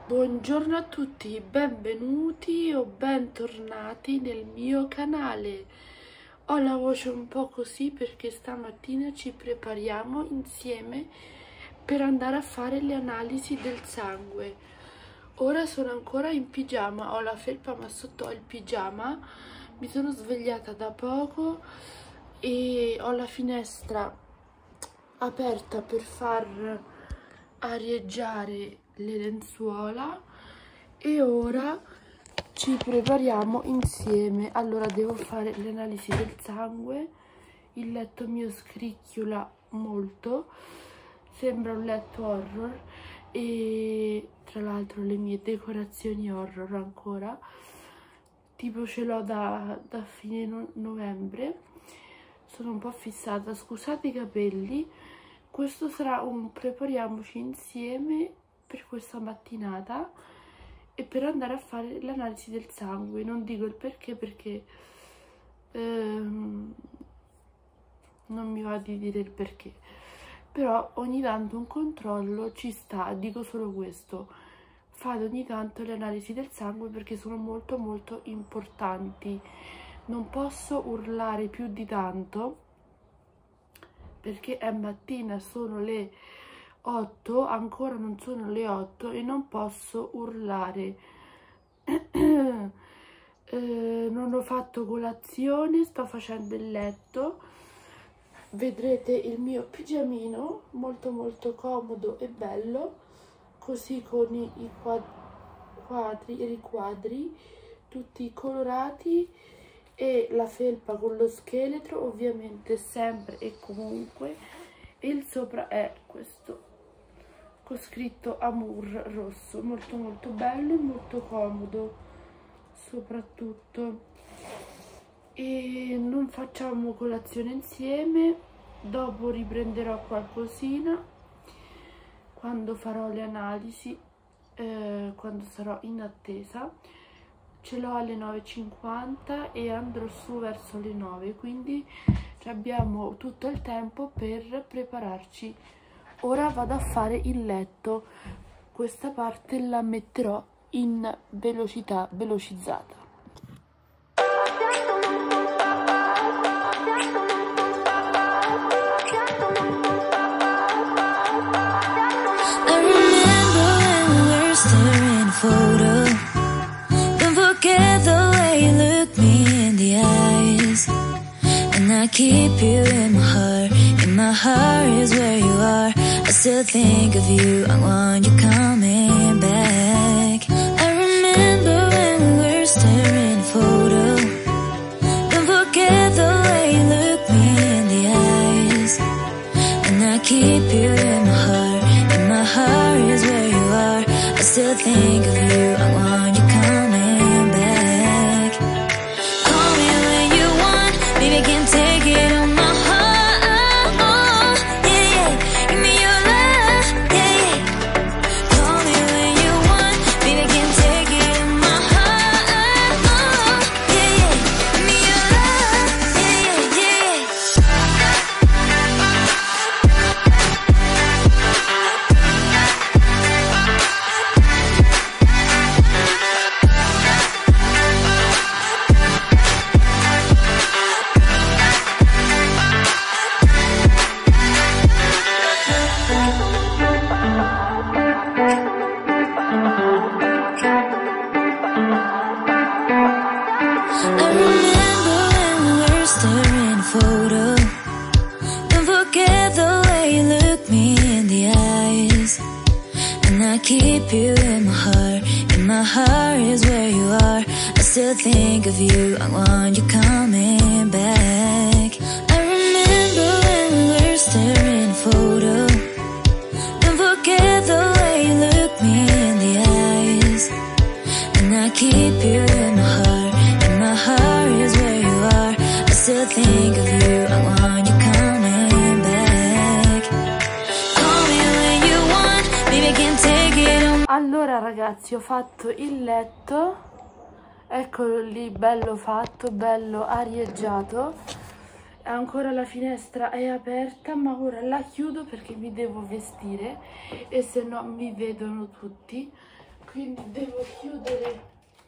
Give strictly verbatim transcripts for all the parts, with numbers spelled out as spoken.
Buongiorno a tutti, benvenuti o bentornati nel mio canale. Ho la voce un po' così perché stamattina ci prepariamo insieme per andare a fare le analisi del sangue. Ora sono ancora in pigiama, ho la felpa ma sotto ho il pigiama. Mi sono svegliata da poco e ho la finestra aperta per far arieggiare le lenzuola e ora ci prepariamo insieme. Allora devo fare l'analisi del sangue. Il letto mio scricchiola molto, sembra un letto horror e tra l'altro le mie decorazioni horror ancora, tipo ce l'ho da, da fine no novembre. Sono un po' fissata, scusate i capelli. Questo sarà un prepariamoci insieme per questa mattinata e per andare a fare l'analisi del sangue. Non dico il perché perché ehm, non mi va di dire il perché, però ogni tanto un controllo ci sta. Dico solo questo: fate ogni tanto le analisi del sangue perché sono molto molto importanti. Non posso urlare più di tanto perché è mattina, sono le otto, ancora non sono le otto e non posso urlare. eh, non ho fatto colazione, sto facendo il letto. Vedrete il mio pigiamino molto molto comodo e bello, così con i, i quadri, i riquadri tutti colorati e la felpa con lo scheletro ovviamente sempre e comunque, e il sopra è questo con scritto Amour rosso, molto molto bello e molto comodo soprattutto. E non facciamo colazione insieme, dopo riprenderò qualcosina quando farò le analisi, eh, quando sarò in attesa. Ce l'ho alle nove e cinquanta e andrò su verso le nove, quindi abbiamo tutto il tempo per prepararci. Ora vado a fare il letto, questa parte la metterò in velocità velocizzata. I remember when we were staring photo. The way you look me in the eyes, and I keep you in my heart. In my heart is where you are. I still think of you. I want you coming back. I remember when we were staring photo. Don't forget the way you look me in the eyes, and I keep you in my heart. In my heart is where you are. I still think of you. I want you coming back. Keep you in my heart. In my heart is where you are. I still think of you. I want you coming back. I remember when we were staring photo. Don't forget the way you look me in the eyes, and I keep you in my heart. In my heart is where you are. I still think of you. I want you coming back. Call me when you want. Maybe I can take it on. Allora ragazzi, ho fatto il letto, eccolo lì, bello fatto, bello arieggiato. Ancora la finestra è aperta, ma ora la chiudo perché mi devo vestire e se no mi vedono tutti. quindi devo chiudere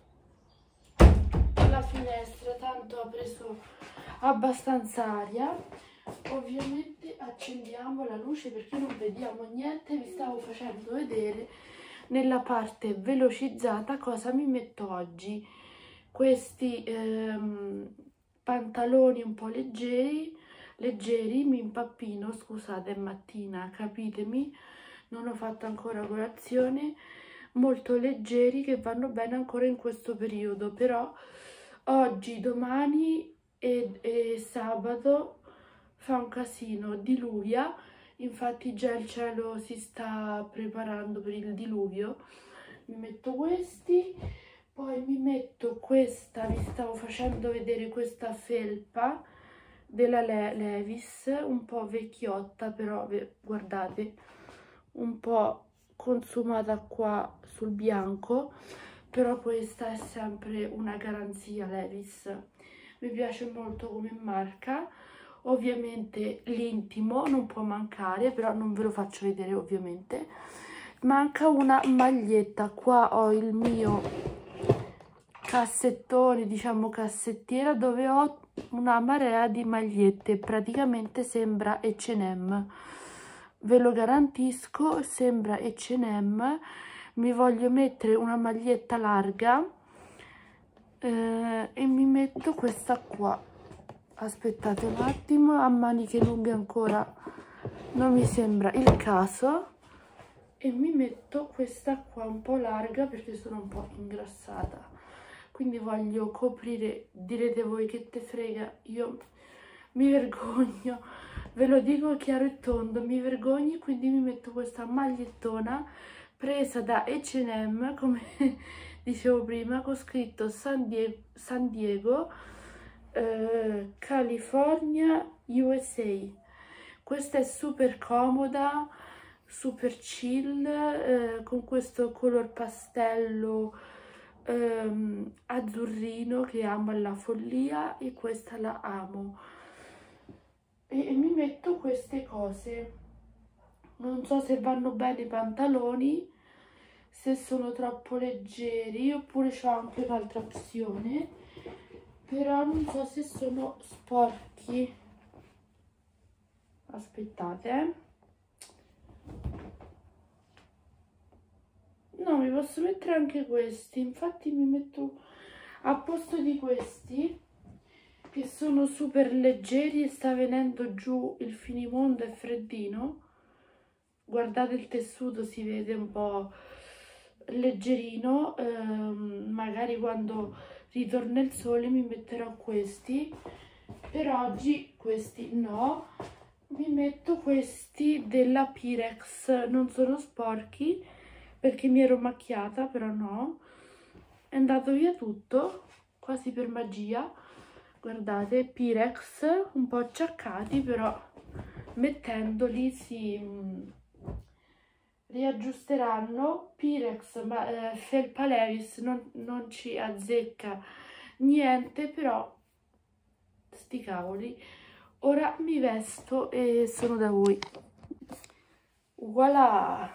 la finestra, tanto ha preso abbastanza aria. Ovviamente accendiamo la luce perché non vediamo niente. Vi stavo facendo vedere nella parte velocizzata cosa mi metto oggi. Questi ehm, pantaloni un po' leggeri, leggeri, mi impappino, scusate, è mattina, capitemi, non ho fatto ancora colazione, molto leggeri che vanno bene ancora in questo periodo, però oggi, domani e, e sabato fa un casino, diluvia, infatti già il cielo si sta preparando per il diluvio. Mi metto questi, poi mi metto questa, vi stavo facendo vedere questa felpa della Le Levis, un po' vecchiotta, però guardate, un po' consumata qua sul bianco, però questa è sempre una garanzia Levis, mi piace molto come marca. Ovviamente l'intimo non può mancare, però non ve lo faccio vedere ovviamente. Manca una maglietta, qua ho il mio cassettone, diciamo cassettiera, dove ho una marea di magliette, praticamente sembra acca e emme, ve lo garantisco, sembra acca e emme. Mi voglio mettere una maglietta larga eh, e mi metto questa qua, aspettate un attimo, a maniche lunghe ancora non mi sembra il caso, e mi metto questa qua un po' larga perché sono un po' ingrassata, quindi voglio coprire. Direte voi che te frega, io mi vergogno, ve lo dico chiaro e tondo, mi vergogno, quindi mi metto questa magliettona presa da acca e emme, come dicevo prima, con scritto San Diego, San Diego eh, California U S A. Questa è super comoda, super chill, eh, con questo color pastello ehm, azzurrino che amo alla follia, e questa la amo. E, e mi metto queste cose, non so se vanno bene i pantaloni, se sono troppo leggeri, oppure c'ho anche un'altra opzione, però non so se sono sporchi. Aspettate, eh. No, mi posso mettere anche questi, infatti mi metto a posto di questi che sono super leggeri e sta venendo giù il finimondo, è freddino. Guardate il tessuto, si vede un po' leggerino, ehm, magari quando ritorna il sole mi metterò questi. Per oggi questi no, mi metto questi della Pirex, non sono sporchi perché mi ero macchiata, però no, è andato via tutto quasi per magia. Guardate, Pirex, un po' acciaccati, però mettendoli si mh, riaggiusteranno. Pirex, ma eh, felpa Levis non, non ci azzecca niente, però sti cavoli. Ora mi vesto e sono da voi. Voilà.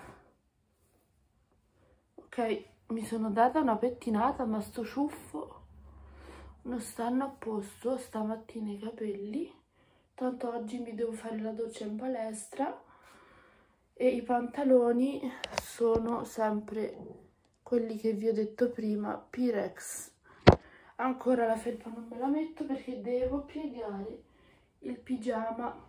Ok, mi sono data una pettinata, ma sto ciuffo non stanno a posto stamattina i capelli, tanto oggi mi devo fare la doccia in palestra, e i pantaloni sono sempre quelli che vi ho detto prima, Pirex. Ancora la felpa non me la metto perché devo piegare il pigiama,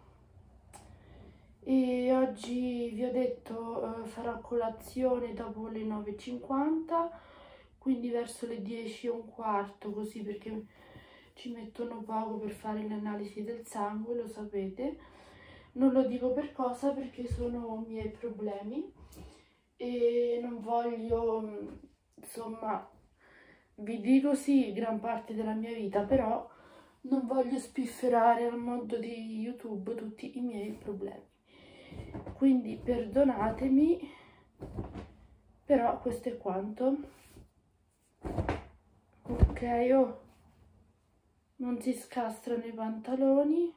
e oggi vi ho detto eh, farò colazione dopo le nove e cinquanta, quindi verso le dieci e un quarto, così, perché ci mettono poco per fare le analisi del sangue, lo sapete. Non lo dico per cosa, perché sono miei problemi e non voglio, insomma, vi dico sì, gran parte della mia vita, però non voglio spifferare al mondo di YouTube tutti i miei problemi. Quindi perdonatemi, però questo è quanto. Ok, oh, non si scastrano i pantaloni,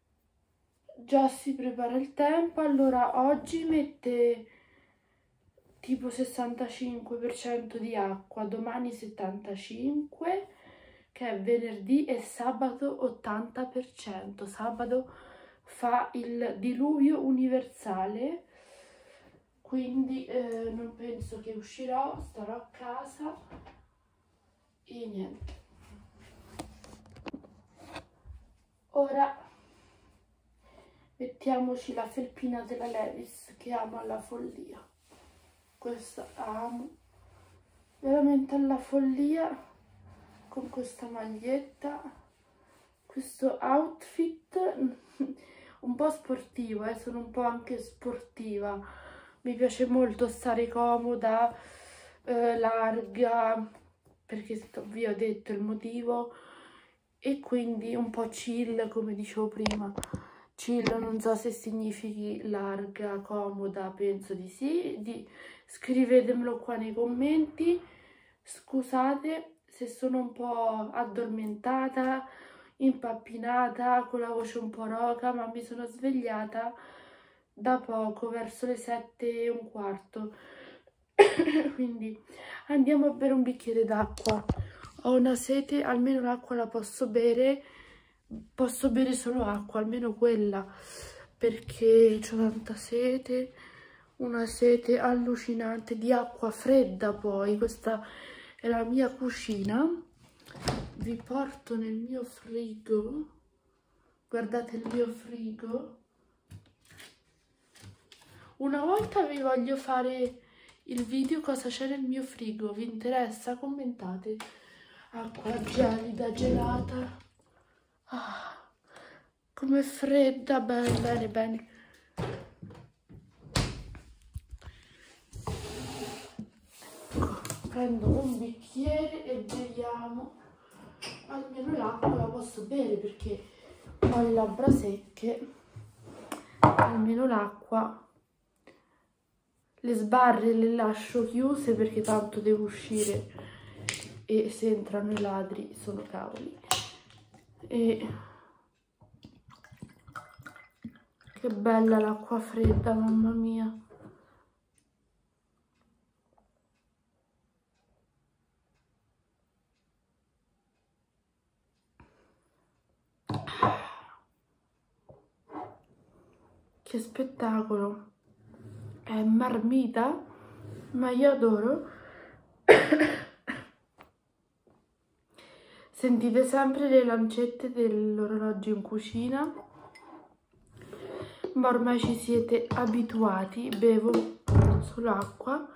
già si prepara il tempo. Allora oggi mette tipo sessantacinque per cento di acqua, domani settantacinque, che è venerdì, e sabato ottanta per cento. Sabato fa il diluvio universale, quindi eh, non penso che uscirò, starò a casa e niente. Ora mettiamoci la felpina della Levi's che amo alla follia. Questa amo veramente alla follia, con questa maglietta, questo outfit un po' sportivo, eh, sono un po' anche sportiva, mi piace molto stare comoda, eh, larga, perché vi ho detto il motivo, e quindi un po' chill, come dicevo prima. Chill non so se significhi larga, comoda, penso di sì, di... scrivetemelo qua nei commenti. Scusate se sono un po' addormentata, impappinata, con la voce un po' roca, ma mi sono svegliata da poco, verso le sette e un quarto. Quindi andiamo a bere un bicchiere d'acqua. Ho una sete, almeno l'acqua la posso bere, posso bere solo acqua, almeno quella, perché ho tanta sete, una sete allucinante di acqua fredda. Poi questa è la mia cucina, vi porto nel mio frigo, guardate il mio frigo. Una volta vi voglio fare il video cosa c'è nel mio frigo, vi interessa? Commentate. Acqua gelida, gelata, ah, com'è fredda, bene, bene, bene. Ecco, prendo un bicchiere e beviamo, almeno l'acqua la posso bere perché ho le labbra secche, almeno l'acqua. Le sbarre le lascio chiuse perché tanto devo uscire e se entrano i ladri sono cavoli. E che bella l'acqua fredda, mamma mia. Che spettacolo. È marmita, ma io adoro. Sentite sempre le lancette dell'orologio in cucina, ma ormai ci siete abituati. Bevo solo acqua.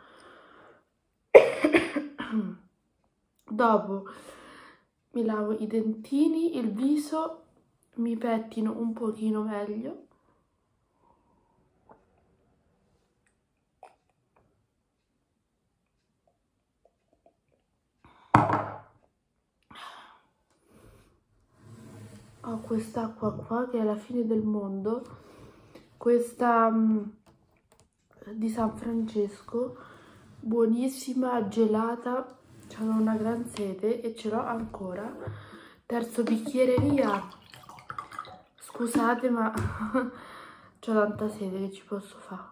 Dopo mi lavo i dentini, il viso, mi pettino un pochino meglio. Ho quest'acqua qua che è la fine del mondo, questa um, di San Francesco, buonissima, gelata, c'ho una gran sete e ce l'ho ancora. Terzo bicchiere via, scusate ma c'ho tanta sete, che ci posso fare?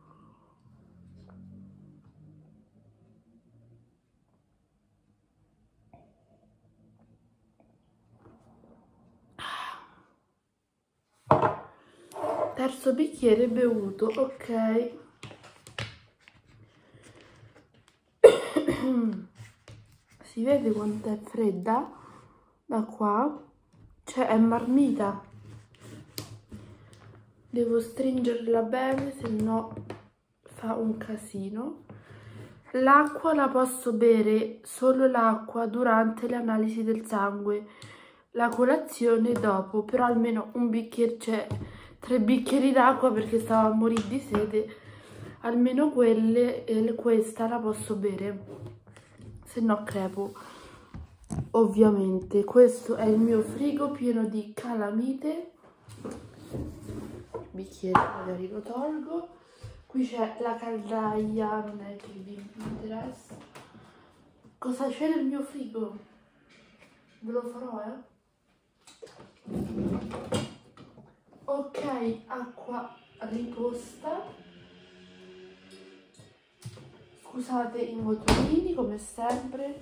Terzo bicchiere bevuto, ok. Si vede quanto è fredda da qua, cioè è marmita. Devo stringerla bene, se no fa un casino. L'acqua la posso bere, solo l'acqua, durante le analisi del sangue. La colazione dopo, però almeno un bicchiere, cioè tre bicchieri d'acqua perché stavo a morire di sete, almeno quelle, e questa la posso bere, se no crepo, ovviamente. Questo è il mio frigo pieno di calamite. Il bicchiere magari lo tolgo. Qui c'è la caldaia, non è che vi interessa. Cosa c'è nel mio frigo? Ve lo farò, eh? Ok, acqua riposta. Scusate i motorini come sempre.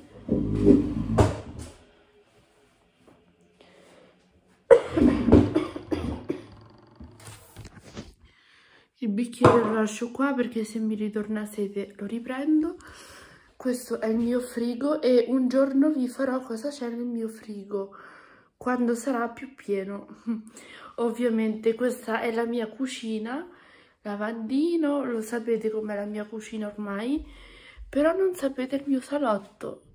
Il bicchiere lo lascio qua perché se mi ritorna sete lo riprendo. Questo è il mio frigo e un giorno vi farò cosa c'è nel mio frigo quando sarà più pieno. Ovviamente questa è la mia cucina, lavandino, lo sapete com'è la mia cucina ormai, però non sapete il mio salotto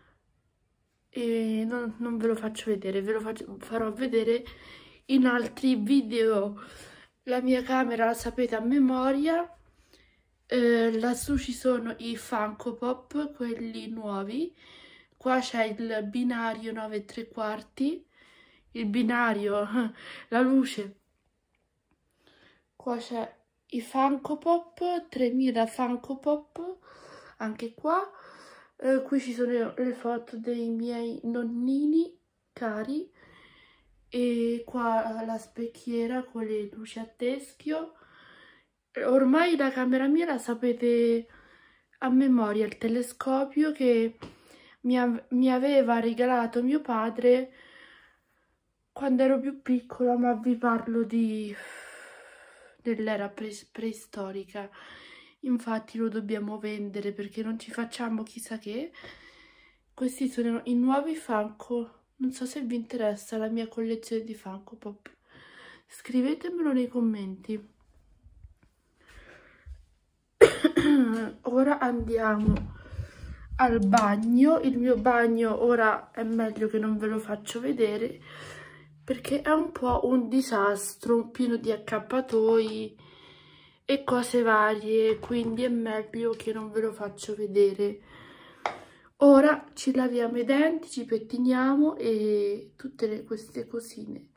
e non, non ve lo faccio vedere, ve lo faccio, farò vedere in altri video. La mia camera la sapete a memoria. Eh, lassù ci sono i Funko Pop, quelli nuovi. Qua c'è il binario nove e tre quarti, il binario, la luce. Qua c'è i Funko Pop, tremila Funko Pop, anche qua. Eh, qui ci sono le foto dei miei nonnini cari. E qua la specchiera con le luci a teschio. Ormai la camera mia la sapete a memoria, il telescopio che mi, av mi aveva regalato mio padre quando ero più piccola, ma vi parlo di dell'era pre preistorica. Infatti lo dobbiamo vendere perché non ci facciamo chissà che. Questi sono i nuovi Funko. Non so se vi interessa la mia collezione di Funko Pop. Scrivetemelo nei commenti. Ora andiamo al bagno. Il mio bagno ora è meglio che non ve lo faccio vedere perché è un po' un disastro, pieno di accappatoi e cose varie, quindi è meglio che non ve lo faccio vedere. Ora ci laviamo i denti, ci pettiniamo e tutte le, queste cosine.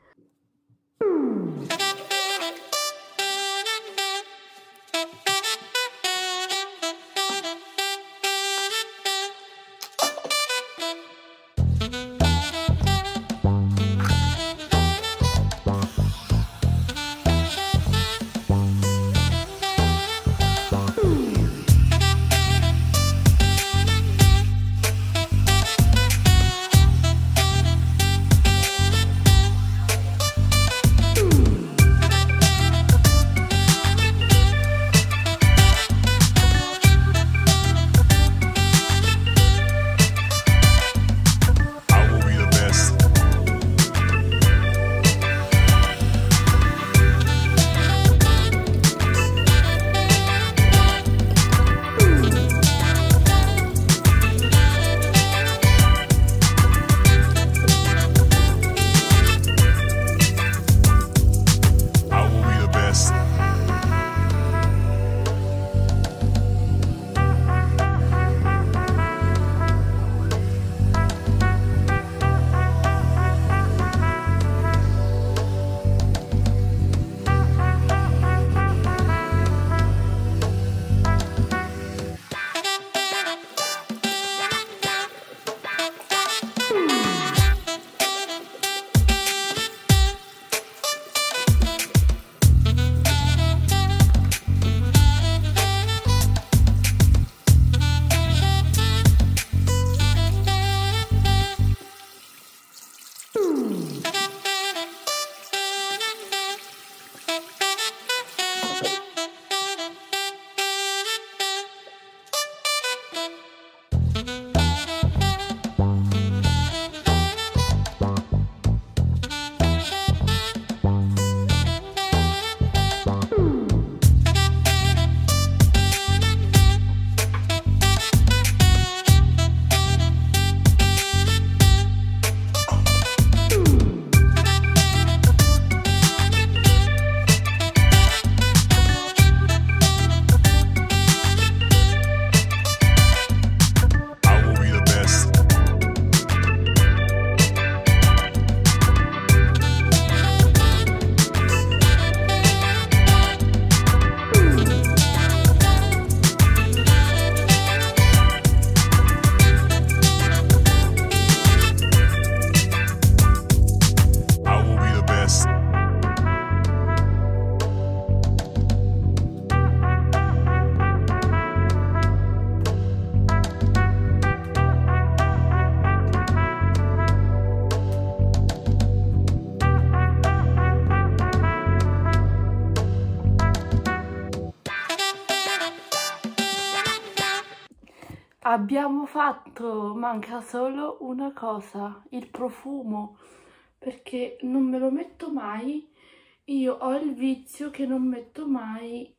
abbiamo fatto, manca solo una cosa, il profumo, perché non me lo metto mai. Io ho il vizio che non metto mai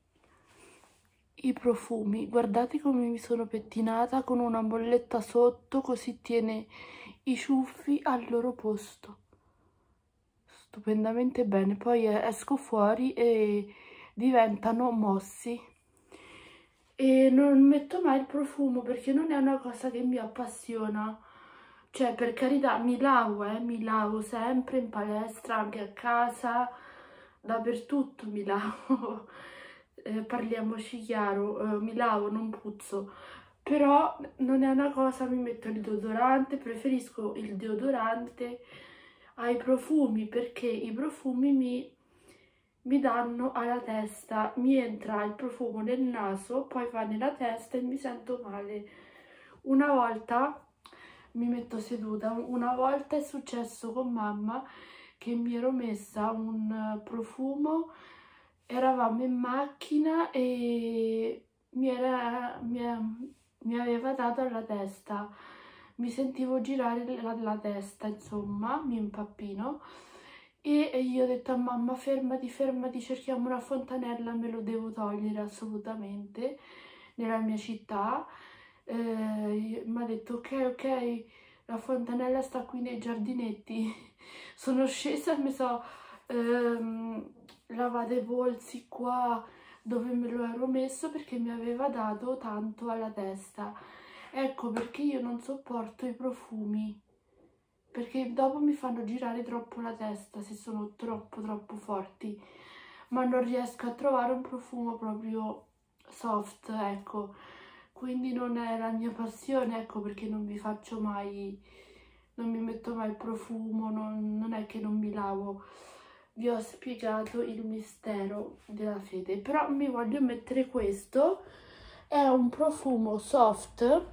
i profumi. Guardate come mi sono pettinata con una bolletta sotto, così tiene i ciuffi al loro posto. Stupendamente bene. Poi esco fuori e diventano mossi. E non metto mai il profumo perché non è una cosa che mi appassiona. Cioè, per carità, mi lavo, eh, mi lavo sempre in palestra, anche a casa, dappertutto mi lavo. Eh, parliamoci chiaro, eh, mi lavo, non puzzo. Però non è una cosa, mi metto il deodorante, preferisco il deodorante ai profumi perché i profumi mi, mi danno alla testa, mi entra il profumo nel naso, poi va nella testa e mi sento male. Una volta mi metto seduta, una volta è successo con mamma che mi ero messa un profumo, eravamo in macchina e mi, era, mi, mi aveva dato alla testa, mi sentivo girare la, la testa, insomma, mi impappino e io ho detto a mamma fermati, fermati, cerchiamo una fontanella, me lo devo togliere assolutamente nella mia città. Eh, mi ha detto ok ok, la fontanella sta qui nei giardinetti. Sono scesa e mi so ehm, lavate i polsi qua dove me lo ero messo perché mi aveva dato tanto alla testa. Ecco perché io non sopporto i profumi, perché dopo mi fanno girare troppo la testa se sono troppo troppo forti, ma non riesco a trovare un profumo proprio soft, ecco. Quindi non è la mia passione, ecco perché non vi faccio mai, non mi metto mai il profumo, non, non è che non mi lavo. Vi ho spiegato il mistero della fede, però mi voglio mettere questo, è un profumo soft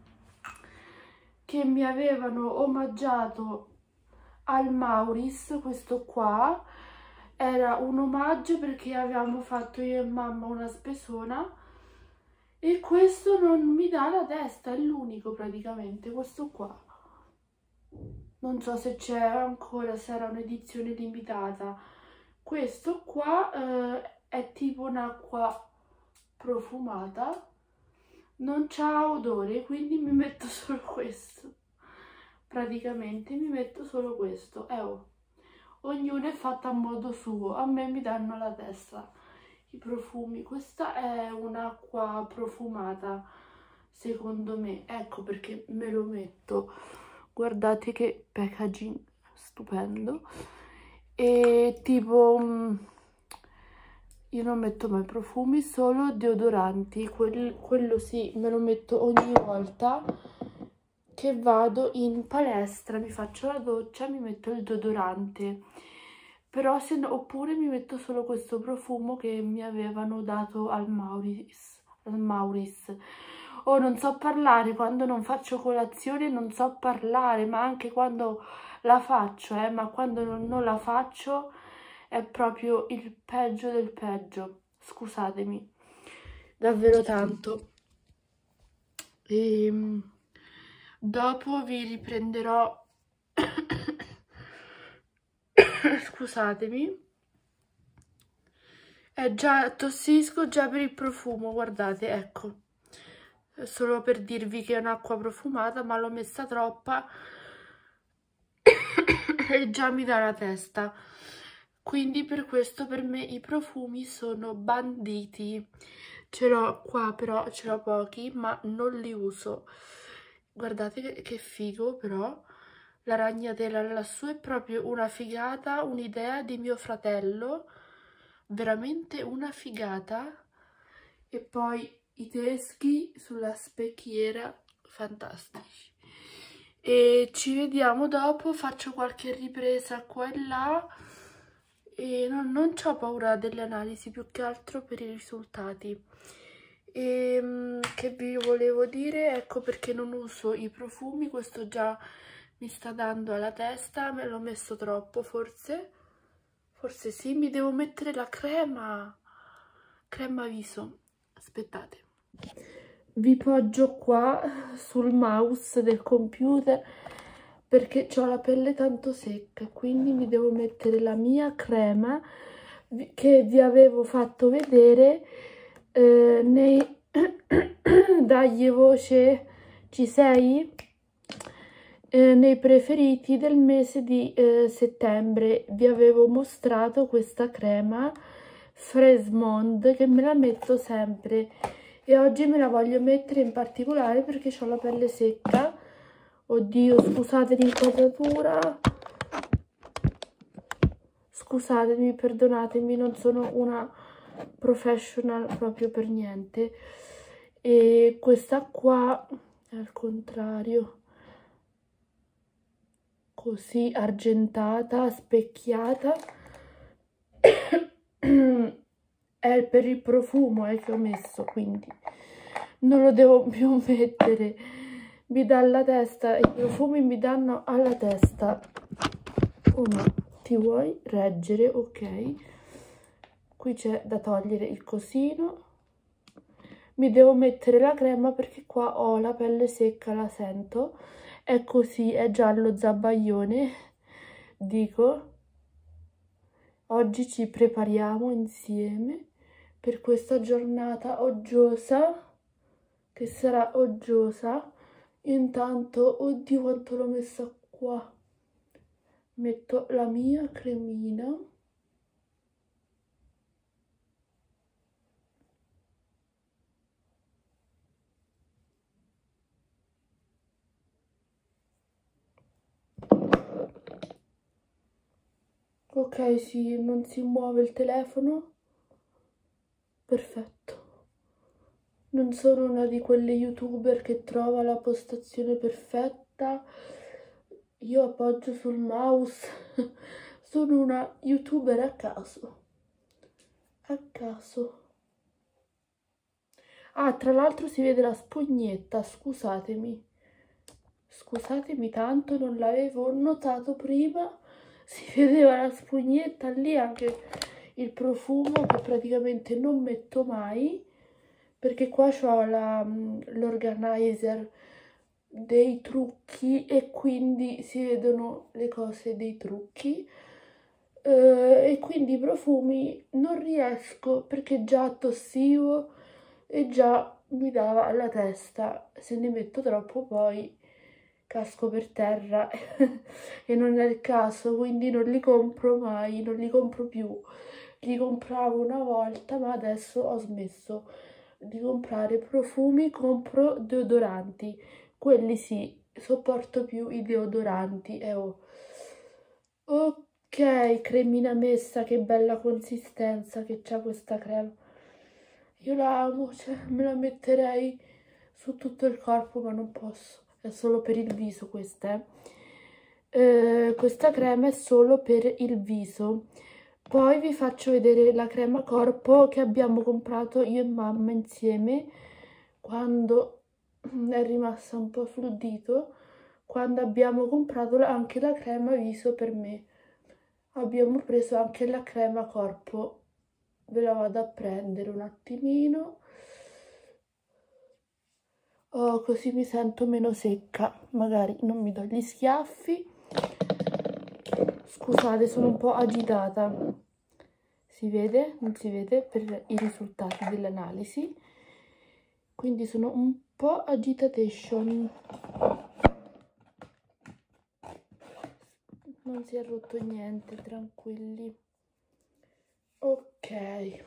che mi avevano omaggiato al Mauris, questo qua, era un omaggio perché avevamo fatto io e mamma una spesona. E questo non mi dà la testa, è l'unico praticamente, questo qua. Non so se c'è ancora, se era un'edizione limitata. Questo qua eh, è tipo un'acqua profumata, non c'ha odore, quindi mi metto solo questo. Praticamente mi metto solo questo. Eh, oh. Ognuno è fatto a modo suo, a me mi danno la testa i profumi. Questa è un'acqua profumata secondo me, ecco perché me lo metto. Guardate che packaging stupendo. E tipo io non metto mai profumi, solo deodoranti. Quel, quello sì, me lo metto ogni volta che vado in palestra, mi faccio la doccia, mi metto il deodorante. Però se no, oppure mi metto solo questo profumo che mi avevano dato al Mauris, al Mauris. Oh, non so parlare, quando non faccio colazione non so parlare, ma anche quando la faccio, eh, ma quando non, non la faccio è proprio il peggio del peggio. Scusatemi, davvero tanto. E dopo vi riprenderò. Scusatemi, è già tossisco già per il profumo, guardate, ecco, solo per dirvi che è un'acqua profumata, ma l'ho messa troppa e già mi dà la testa. Quindi per questo per me i profumi sono banditi. Ce l'ho qua, però ce l'ho pochi, ma non li uso. Guardate che, che figo, però. La ragnatela lassù è proprio una figata, un'idea di mio fratello, veramente una figata. E poi i teschi sulla specchiera, fantastici. E ci vediamo dopo, faccio qualche ripresa qua e là e non, non ho paura delle analisi, più che altro per i risultati. E che vi volevo dire, ecco perché non uso i profumi, questo già mi sta dando alla testa, me l'ho messo troppo forse, forse sì, mi devo mettere la crema, crema viso, aspettate. vi poggio qua sul mouse del computer perché ho la pelle tanto secca, quindi mi devo mettere la mia crema che vi avevo fatto vedere eh, nei dagli voce ci sei eh, nei preferiti del mese di eh, settembre. Vi avevo mostrato questa crema Fresmond che me la metto sempre e oggi me la voglio mettere in particolare perché ho la pelle secca. Oddio, scusate l'inquadratura, scusatemi, perdonatemi, non sono una professional proprio per niente. E questa qua è al contrario, così argentata, specchiata. È per il profumo eh, che ho messo, quindi non lo devo più mettere. Mi dà alla testa, i profumi mi danno alla testa. Oh no, ti vuoi reggere? Ok, qui c'è da togliere il cosino. Mi devo mettere la crema perché qua ho la pelle secca, la sento. È così, è giallo zabaione, dico. Oggi ci prepariamo insieme per questa giornata oggiosa, che sarà oggiosa. Intanto, oddio quanto l'ho messa qua, metto la mia cremina. Ok, sì, non si muove il telefono. Perfetto. Non sono una di quelle youtuber che trova la postazione perfetta. Io appoggio sul mouse. Sono una youtuber a caso. A caso. Ah, tra l'altro si vede la spugnetta, scusatemi. Scusatemi tanto, non l'avevo notato prima. Si vedeva la spugnetta lì, anche il profumo che praticamente non metto mai, perché qua ho l'organizer dei trucchi e quindi si vedono le cose dei trucchi. Uh, e quindi i profumi non riesco perché già tossivo e già mi dava alla testa. Se ne metto troppo poi casco per terra e non è il caso, quindi non li compro mai, non li compro più. Li compravo una volta, ma adesso ho smesso di comprare profumi, compro deodoranti. Quelli sì, sopporto più i deodoranti. Eh, oh. Ok, cremina messa, che bella consistenza che c'ha questa crema. Io la amo, cioè me la metterei su tutto il corpo, ma non posso. È solo per il viso questa, eh. Eh, questa crema è solo per il viso. Poi vi faccio vedere la crema corpo che abbiamo comprato io e mamma insieme quando è rimasta un po' sul dito, quando abbiamo comprato anche la crema viso per me. Abbiamo preso anche la crema corpo, ve la vado a prendere un attimino. Oh, così mi sento meno secca, magari non mi do gli schiaffi. Scusate, sono un po' agitata. Si vede? Non si vede per i risultati dell'analisi. Quindi sono un po' agitation. Non si è rotto niente, tranquilli. Ok.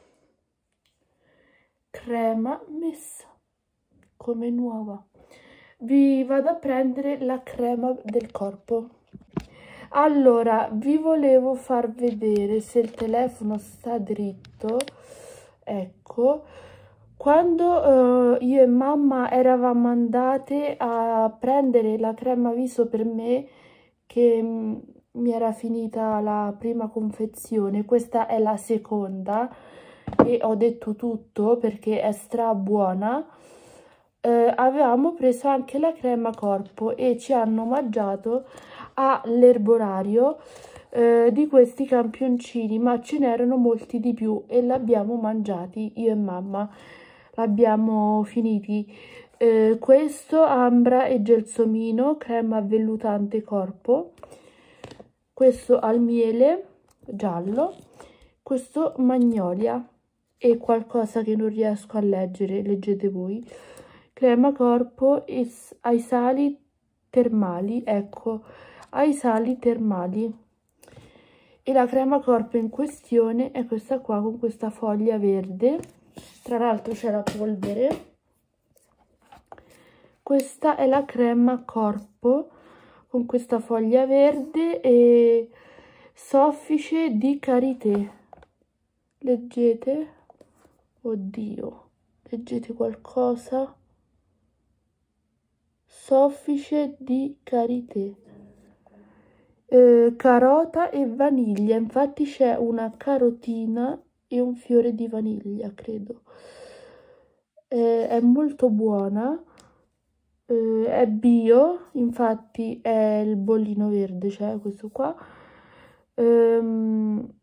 Crema messa come nuova. Vi vado a prendere la crema del corpo. Allora, vi volevo far vedere se il telefono sta dritto. Ecco, quando uh, io e mamma eravamo andate a prendere la crema viso per me, che mh, mi era finita la prima confezione, questa è la seconda e ho detto tutto perché è stra buona. Eh, avevamo preso anche la crema corpo e ci hanno mangiato all'erbolario eh, di questi campioncini, ma ce n'erano molti di più e l'abbiamo mangiati io e mamma. l'abbiamo finiti. Eh, questo ambra e gelsomino, crema vellutante corpo, questo al miele giallo, questo magnolia e qualcosa che non riesco a leggere, leggete voi, crema corpo e ai sali termali, ecco, ai sali termali. E la crema corpo in questione è questa qua con questa foglia verde, tra l'altro c'è la polvere. Questa è la crema corpo con questa foglia verde e soffice di karité. Leggete? Oddio, leggete qualcosa? Soffice di karité. Eh, carota e vaniglia, infatti c'è una carotina e un fiore di vaniglia, credo. Eh, è molto buona. Uh, è bio, infatti è il bollino verde, cioè questo qua. Um,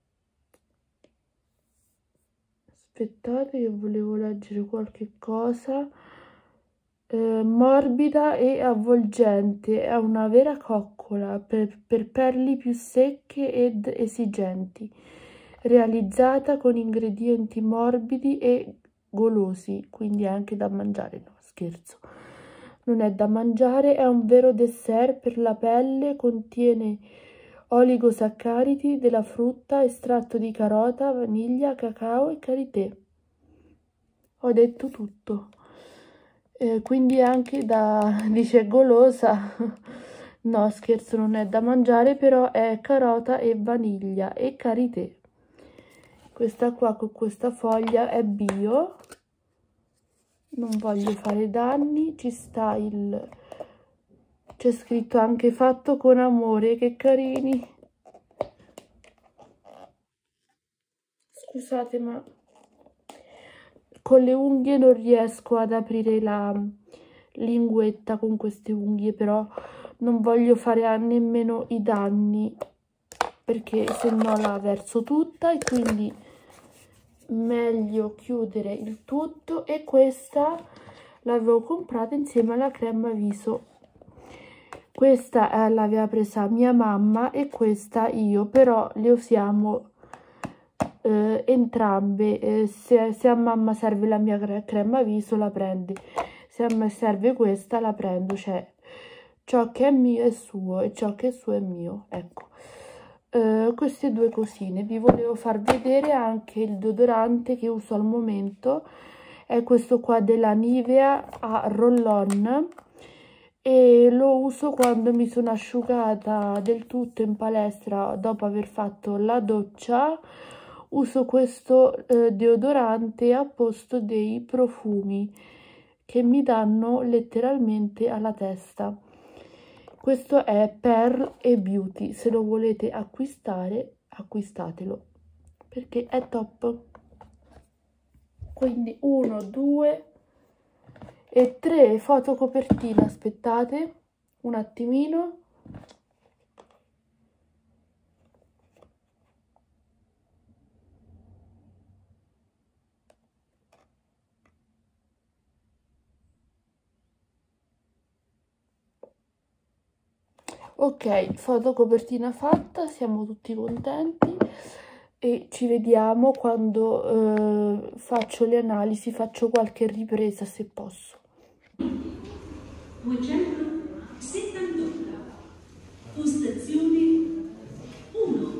aspettate che volevo leggere qualche cosa. Uh, morbida e avvolgente, è una vera coccola per, per pelli più secche ed esigenti, realizzata con ingredienti morbidi e golosi, quindi anche da mangiare, no scherzo. Non è da mangiare, è un vero dessert per la pelle, contiene oligosaccaridi della frutta, estratto di carota, vaniglia, cacao e karité. Ho detto tutto. Eh, quindi anche da, dice golosa, no scherzo, non è da mangiare, però è carota e vaniglia e karité. Questa qua con questa foglia è bio. Non voglio fare danni, ci sta il... c'è scritto anche fatto con amore, che carini. Scusate, ma con le unghie non riesco ad aprire la linguetta con queste unghie, però non voglio fare nemmeno i danni, perché se no la verso tutta e quindi... meglio chiudere il tutto. E questa l'avevo comprata insieme alla crema viso. Questa eh, l'aveva presa mia mamma e questa io, però le usiamo eh, entrambe. Eh, se, se a mamma serve la mia crema viso la prende, se a me serve questa la prendo, cioè ciò che è mio è suo e ciò che è suo è mio, ecco. Uh, queste due cosine. Vi volevo far vedere anche il deodorante che uso al momento, è questo qua della Nivea a roll-on e lo uso quando mi sono asciugata del tutto in palestra dopo aver fatto la doccia. Uso questo uh, deodorante a posto dei profumi che mi danno letteralmente alla testa. Questo è Pearl e Beauty, se lo volete acquistare, acquistatelo, perché è top. Quindi uno, due e tre fotocopertina, aspettate un attimino. Ok, fotocopertina fatta, siamo tutti contenti e ci vediamo quando eh, faccio le analisi, faccio qualche ripresa se posso. duecentosettantotto, postazione uno.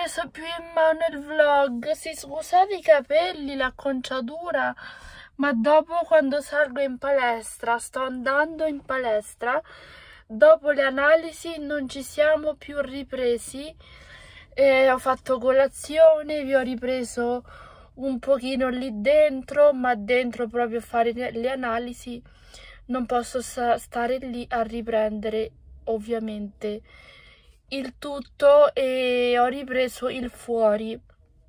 preso più in mano il vlog. Sì, scusate i capelli, l'acconciatura, ma dopo, quando salgo in palestra, sto andando in palestra, dopo le analisi non ci siamo più ripresi. E ho fatto colazione, vi ho ripreso un pochino lì dentro, ma dentro proprio a fare le analisi non posso stare lì a riprendere ovviamente il tutto, e ho ripreso il fuori.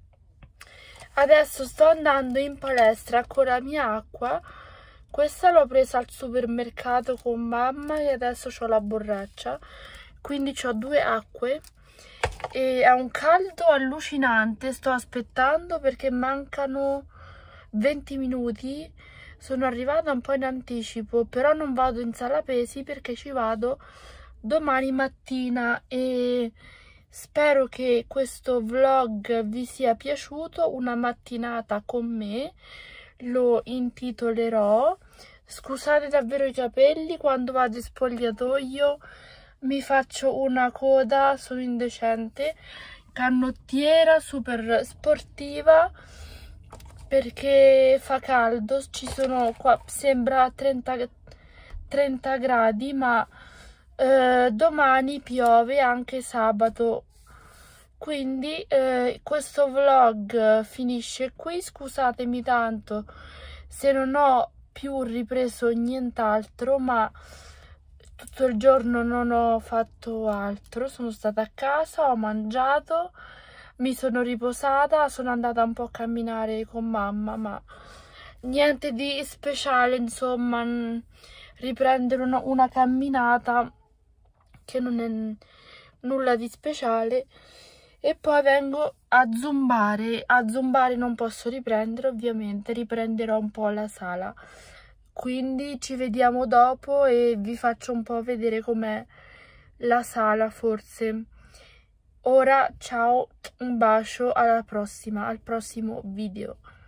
Adesso sto andando in palestra con la mia acqua. Questa l'ho presa al supermercato con mamma e adesso ho la borraccia, quindi ho due acque e ha un caldo allucinante. Sto aspettando perché mancano venti minuti. Sono arrivata un po' in anticipo, però non vado in sala pesi perché ci vado domani mattina, e spero che questo vlog vi sia piaciuto. Una mattinata con me lo intitolerò. Scusate davvero i capelli, quando vado in spogliatoio mi faccio una coda, sono indecente, canottiera super sportiva, perché fa caldo, ci sono qua, sembra trenta, trenta gradi, ma eh, domani piove anche sabato. Quindi eh, questo vlog finisce qui. Scusatemi tanto se non ho più ripreso nient'altro, ma tutto il giorno non ho fatto altro, sono stata a casa, ho mangiato, mi sono riposata, sono andata un po' a camminare con mamma, ma niente di speciale, insomma, riprendere una, una camminata che non è nulla di speciale. E poi vengo a zumbare. A zumbare non posso riprendere, ovviamente, riprenderò un po' la sala. Quindi ci vediamo dopo e vi faccio un po' vedere com'è la sala, forse. Ora ciao, un bacio, alla prossima, al prossimo video.